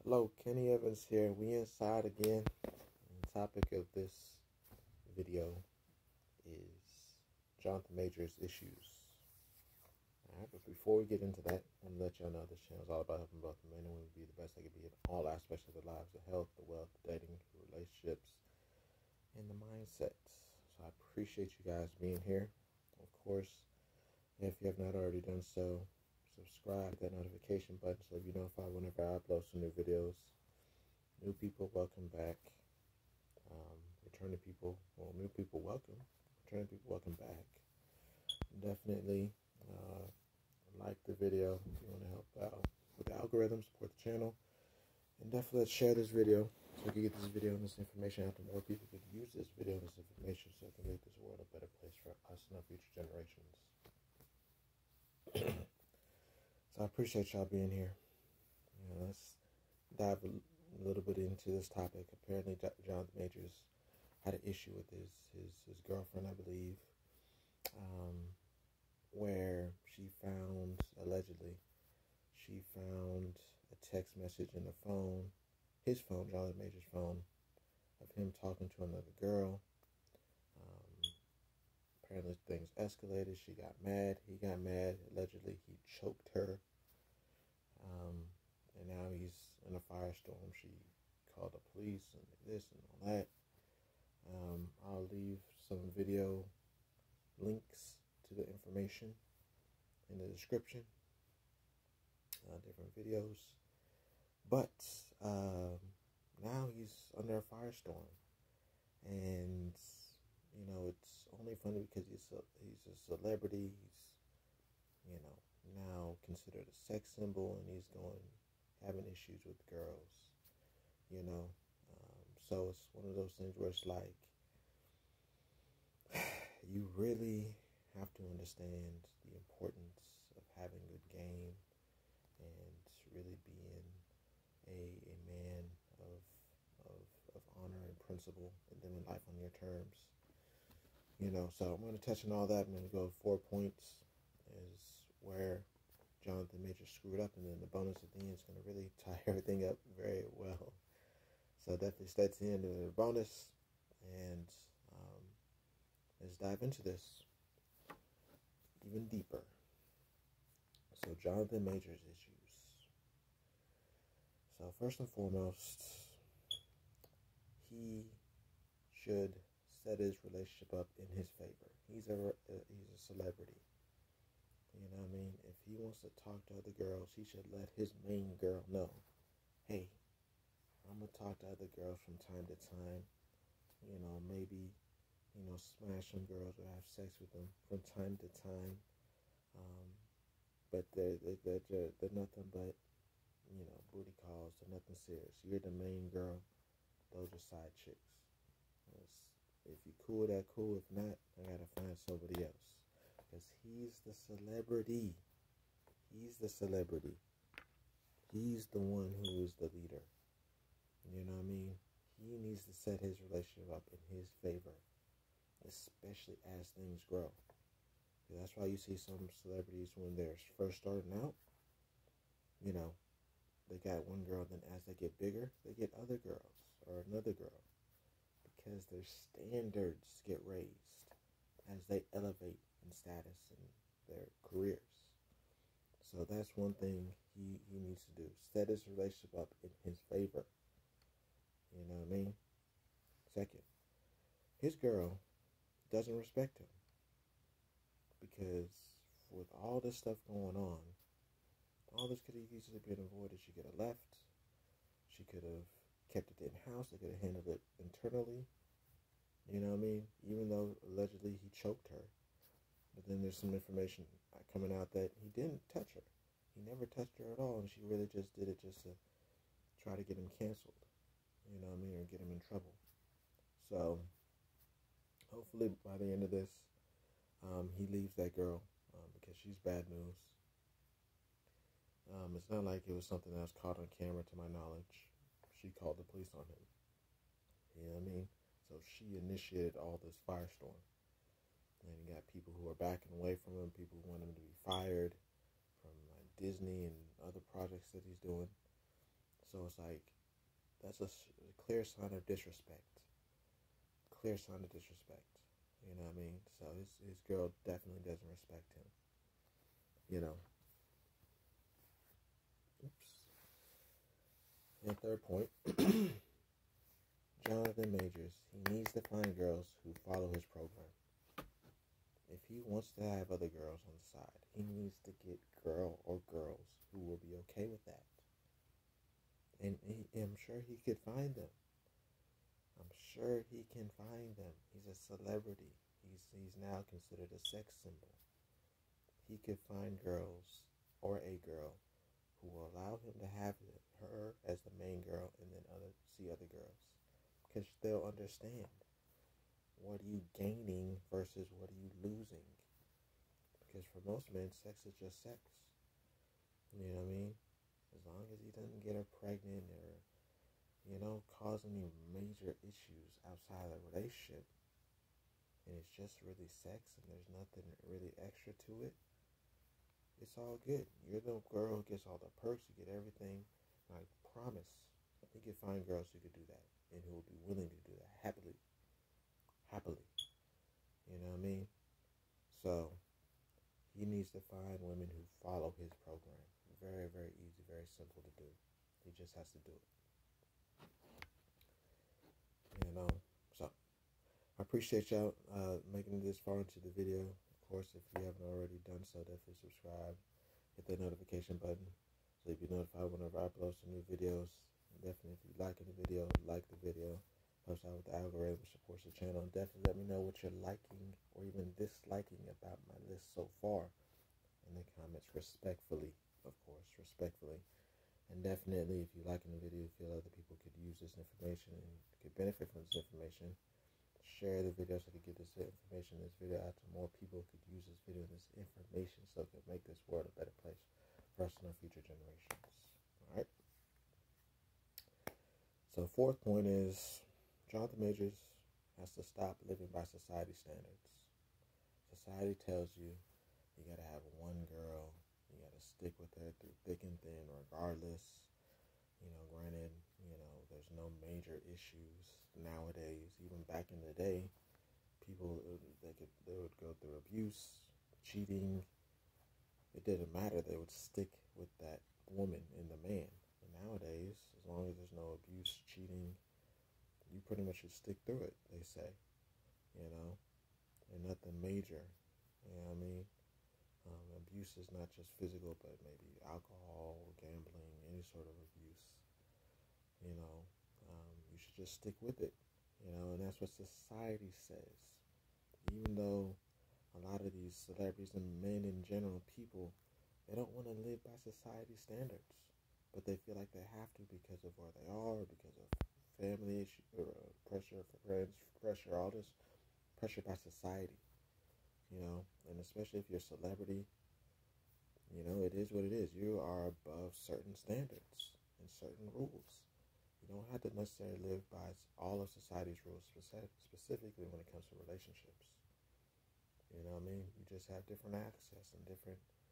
Hello, KennyCEvans here. We inside again. The topic of this video is Jonathan Major's issues. Alright, but before we get into that, I want to let y'all know this channel is all about helping both the men and women be the best they can be in all aspects of their lives: the health, the wealth, the dating, the relationships, and the mindsets. So I appreciate you guys being here. Of course, if you have not already done so, subscribe, hit that notification button so you're notified whenever I upload some new videos. New people, welcome back. Returning people, well, new people, welcome. Returning people, welcome back. Definitely like the video if you want to help out with the algorithm, support the channel, and definitely let's share this video so we can get this video and this information out to more people who can use this video and this information so it can make this world a better place for us and our future generations. So I appreciate y'all being here. Let's dive a little bit into this topic. Apparently, Jonathan Majors had an issue with his girlfriend, I believe, where allegedly, she found a text message in the phone, his phone, Jonathan Majors' phone, of him talking to another girl. Apparently, things escalated. She got mad. He got mad. Allegedly, he choked her. And now he's in a firestorm. She called the police and this and all that. I'll leave some video links to the information in the description. Different videos. But now he's under a firestorm. And, you know, it's only funny because he's a celebrity. He's, now considered a sex symbol, and he's having issues with girls, so it's one of those things where it's like, you really have to understand the importance of having good game and really being a man of honor and principle and living life on your terms, so I'm going to touch on all that. I'm going to go 4 points is where Jonathan Majors screwed up, and then the bonus at the end is going to really tie everything up very well. So definitely stay to the end of the bonus, and let's dive into this even deeper. So Jonathan Majors issues. So first and foremost, he should set his relationship up in his favor. He's a celebrity. You know what I mean? If he wants to talk to other girls, he should let his main girl know, hey, I'm going to talk to other girls from time to time. Maybe, smash some girls or have sex with them from time to time. But they're nothing but, booty calls. They're nothing serious. You're the main girl. Those are side chicks. If you're cool with that, cool. If not, I got to find somebody else. Because he's the celebrity. He's the celebrity. He's the one who is the leader. You know what I mean? He needs to set his relationship up in his favor, especially as things grow. That's why you see some celebrities when they're first starting out, they got one girl, then as they get bigger, they get other girls or another girl, because their standards get raised as they elevate in status in their careers. So that's one thing he needs to do. Set his relationship up in his favor. You know what I mean? Second, his girl doesn't respect him, because with all this stuff going on, all this could have easily been avoided. She could have left. She could have kept it in-house. They could have handled it internally. You know what I mean? Even though allegedly he choked her. But then there's some information coming out that he didn't touch her. He never touched her at all, and she really just did it just to try to get him canceled. You know what I mean? Or get him in trouble. So hopefully by the end of this, he leaves that girl, because she's bad news. It's not like it was something that was caught on camera, to my knowledge. She called the police on him. You know what I mean? So she initiated all this firestorm. And you got people who are backing away from him, people who want him to be fired from Disney and other projects that he's doing. So it's like, that's a clear sign of disrespect. Clear sign of disrespect. You know what I mean? So his girl definitely doesn't respect him. You know. Oops. And third point, Jonathan Majors, he needs to find girls who follow his program. If he wants to have other girls on the side, he needs to get girl or girls who will be okay with that. And I'm sure he could find them. I'm sure he can find them. He's a celebrity. He's now considered a sex symbol. He could find girls or a girl who will allow him to have her as the main girl and then see other girls. Because they'll understand, what are you gaining versus what are you losing? Because for most men, sex is just sex. You know what I mean? As long as he doesn't get her pregnant or, cause any major issues outside of the relationship, and it's just really sex and there's nothing really extra to it, it's all good. You're the girl who gets all the perks, you get everything. I promise, he can find girls who could do that and who will be willing to do that happily. You know what I mean? So he needs to find women who follow his program. Very, very easy, very simple to do. He just has to do it. So I appreciate y'all making it this far into the video. Of course, if you haven't already done so, definitely subscribe. Hit that notification button so you'll be notified whenever I upload some new videos. And definitely, if you like the video, like the video. Helps out with the algorithm, supports the channel. And definitely let me know what you're liking or even disliking about my list so far in the comments, respectfully, of course, respectfully. And definitely, if you liking the video, feel other people could use this information and could benefit from this information, share the video so they could get this information, this video out to more people who could use this video and this information so it could make this world a better place for us and our future generations. All right. So fourth point is, Jonathan Majors has to stop living by society standards. Society tells you gotta have one girl, you gotta stick with her through thick and thin regardless. Granted, there's no major issues nowadays. Even back in the day, people, they would go through abuse, cheating. It didn't matter. They would stick with that woman and the man. And nowadays, as long as there's no abuse, cheating, you pretty much should stick through it, they say. And nothing major. You know what I mean? Abuse is not just physical, but maybe alcohol, gambling, any sort of abuse. You should just stick with it. And that's what society says. Even though a lot of these celebrities and men in general, people, they don't want to live by society standards, but they feel like they have to because of where they are, because of family issues, or pressure for friends, pressure, all this pressure by society. And especially if you're a celebrity, it is what it is. You are above certain standards and certain rules. You don't have to necessarily live by all of society's rules, specifically when it comes to relationships. You know what I mean? You just have different access and different,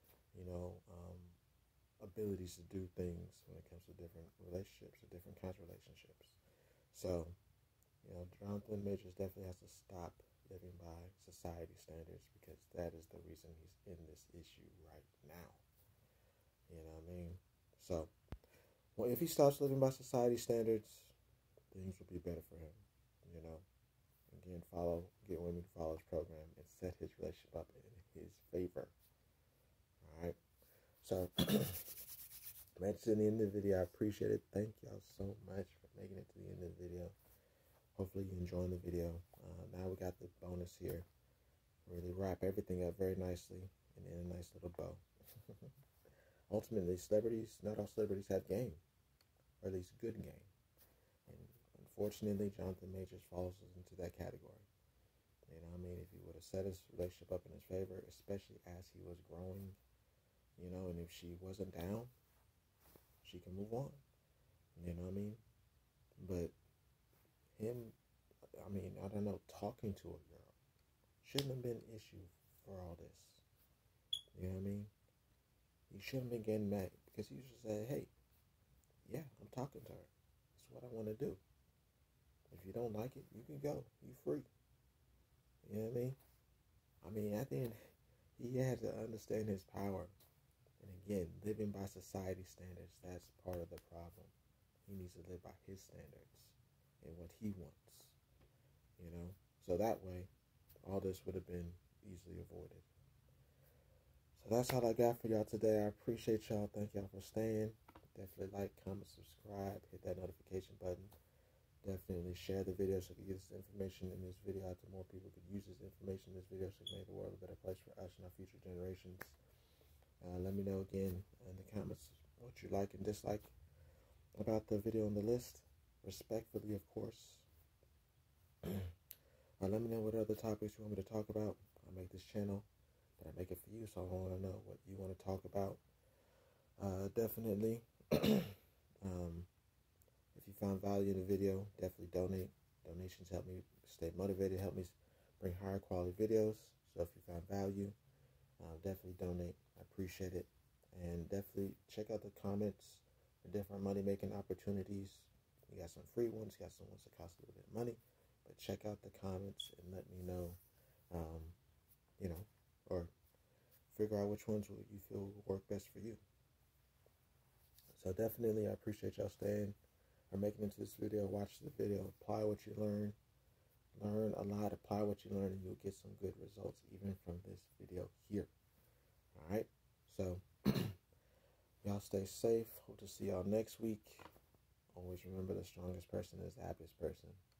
abilities to do things when it comes to different relationships or different kinds of relationships. So, Jonathan Majors definitely has to stop living by society standards, because that is the reason he's in this issue right now. You know what I mean? So, if he stops living by society standards, things will be better for him. Again, get women to follow his program and set his relationship up in his favor. All right. So, that's the end of the video. I appreciate it. Thank y'all so much for making it to the end of the video. Hopefully you're enjoying the video. Now we got the bonus here. Really wrap everything up very nicely and in a nice little bow. Ultimately, not all celebrities have game, or at least good game. And unfortunately, Jonathan Majors falls into that category. If he would have set his relationship up in his favor, especially as he was growing, and if she wasn't down, she can move on. You know what I mean? But him, I don't know, talking to a girl shouldn't have been an issue for all this. You know what I mean? You shouldn't have been getting mad, because you should say, hey, yeah, I'm talking to her. That's what I want to do. If you don't like it, you can go. You're free. You know what I mean? I mean, at the end, he had to understand his power. And again, living by society standards, that's part of the problem. He needs to live by his standards and what he wants. You know? So that way, all this would have been easily avoided. So that's all I got for y'all today. I appreciate y'all. Thank y'all for staying. Definitely like, comment, subscribe, hit that notification button. Definitely share the video so we can get this information in this video out to more people who could use this information in this video so we can make the world a better place for us and our future generations. Let me know again in the comments what you like and dislike about the video on the list. Respectfully, of course. Let me know what other topics you want me to talk about. I make this channel, but I make it for you, so I want to know what you want to talk about. Definitely. If you found value in the video, definitely donate. Donations help me stay motivated, help me bring higher quality videos. So if you found value, definitely donate. I appreciate it. And definitely check out the comments for different money-making opportunities. You got some free ones, you got some ones that cost a little bit of money. But check out the comments and let me know, or figure out which ones you feel will work best for you. So definitely, I appreciate y'all staying or making it into this video. Watch the video, apply what you learn. Learn a lot, apply what you learn, and you'll get some good results even from this video here. All right? So, y'all stay safe. Hope to see y'all next week. Always remember, the strongest person is the happiest person.